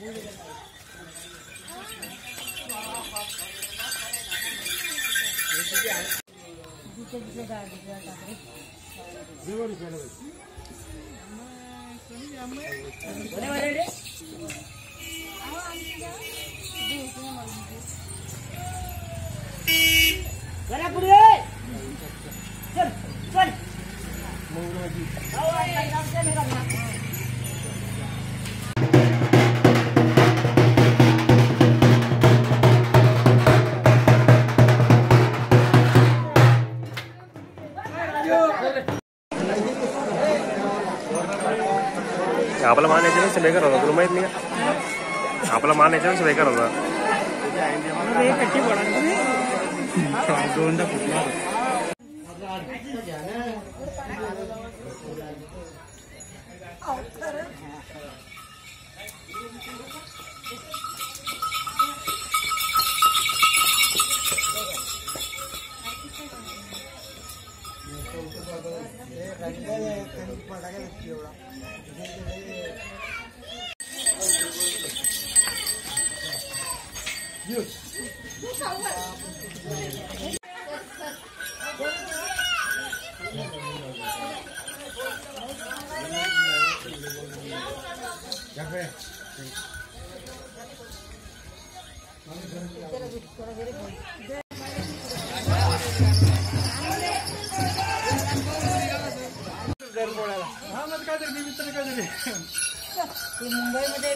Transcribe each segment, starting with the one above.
आपला मान याच्यावर बेकार होता, तुला माहित नाही का? आपला मान याच्यावर बेकार होता. दोनदा फुटला. मुंबईमध्ये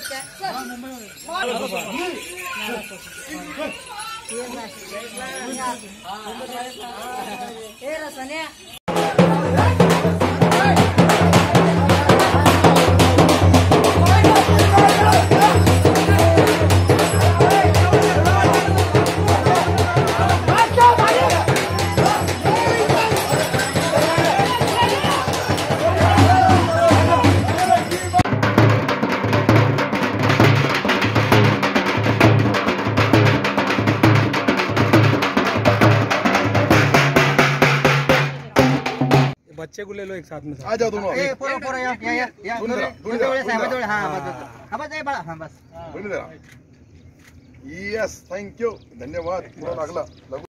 बच्चे को ले लो एक साथ में. आ जाओ दोनों. पूरा या हाँ बस बड़ा हाँ बस. यस थँक्यू धन्यवाद. पुरा लागला.